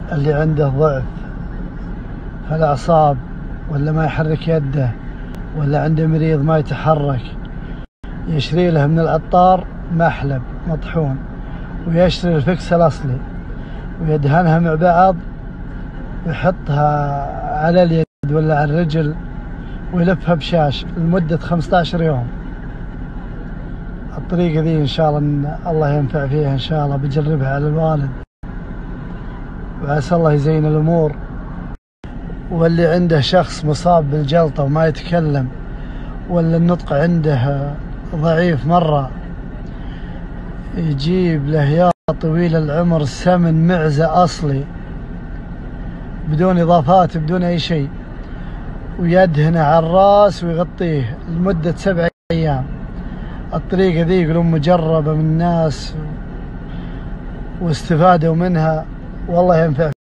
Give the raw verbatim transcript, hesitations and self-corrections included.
اللي عنده ضعف في الأعصاب، ولا ما يحرك يده، ولا عنده مريض ما يتحرك، يشري له من العطار محلب مطحون، ويشتري الفكس الأصلي ويدهنها مع بعض، ويحطها على اليد ولا على الرجل ويلفها بشاش لمدة خمسة عشر يوم. الطريقة ذي إن شاء الله إن الله ينفع فيها، إن شاء الله بجربها على الوالد وعسى الله يزين الأمور. واللي عنده شخص مصاب بالجلطة وما يتكلم، ولا النطق عنده ضعيف مرة، يجيب له يا طويل العمر سمن معزة أصلي بدون إضافات بدون أي شيء، ويدهنه على الراس ويغطيه لمدة سبع أيام. الطريقة ذي يقولون مجربة من الناس واستفادوا منها، والله ينفع